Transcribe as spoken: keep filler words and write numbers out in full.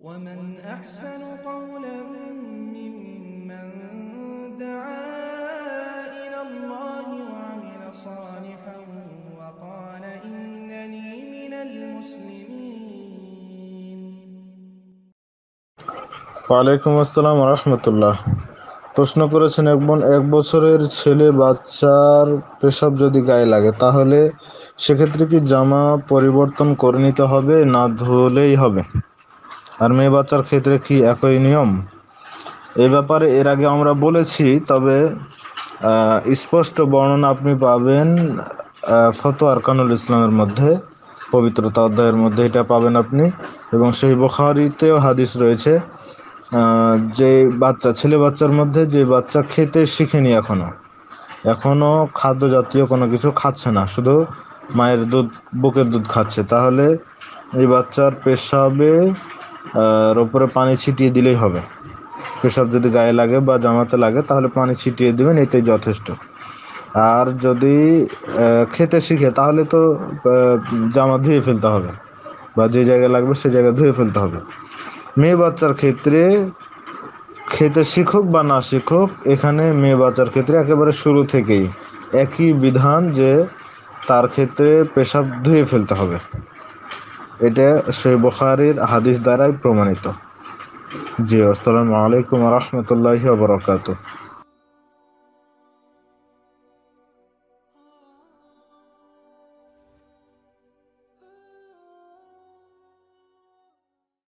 ومن أحسن قولا ممن دعا إلى الله وعمل صالحا وقال إنني من المسلمين. ওয়ালাইকুম আসসালাম রহমতুল্লাহ। প্রশ্ন করেছেন একজন এক বছরের ছেলে বাচ্চার পেশাব যদি গায়ে লাগে তাহলে সেক্ষেত্রে কি জামা পরিবর্তন করে নিতে হবে না ধুলেই হবে? আর মেয়ে বাচ্চার ক্ষেত্রে কি একই নিয়ম? এই ব্যাপারে এর আগে আমরা বলেছি, তবে আহ, স্পষ্ট বর্ণনা আপনি পাবেন আহ, ফতোয়া আরকানুল ইসলামের মধ্যে, পবিত্রতা অধ্যায়ের মধ্যে এটা পাবেন আপনি। এবং সেই বুখারীতেও হাদিস রয়েছে, আহ, যে বাচ্চা ছেলে বাচ্চার মধ্যে যে বাচ্চা খেতে শিখেনি, এখনো এখনো খাদ্য জাতীয় কোনো কিছু খাচ্ছে না, শুধু মায়ের দুধ, বুকের দুধ খাচ্ছে, তাহলে এই বাচ্চার পেশাবে আহ, ওপরে পানি ছিটিয়ে দিলেই হবে। পেশাব যদি গায়ে লাগে বা জামাতে লাগে তাহলে পানি ছিটিয়ে দেবেন, এটাই যথেষ্ট। আর যদি আহ, খেতে শিখে তাহলে তো আহ, জামা ধুয়ে ফেলতে হবে, বা যে জায়গায় লাগবে সে জায়গায় ধুয়ে ফেলতে হবে। মেয়ে বাচ্চার ক্ষেত্রে খেতে শিখুক বা না শিখুক, এখানে মেয়ে বাচ্চার ক্ষেত্রে একেবারে শুরু থেকেই একই বিধান, যে তার ক্ষেত্রে পেশাব ধুয়ে ফেলতে হবে। এটা সহিহ বুখারীর হাদিস দ্বারাই প্রমাণিত। জি, আসসালামু আলাইকুম ওয়া রাহমাতুল্লাহি ওয়া বারাকাতুহু।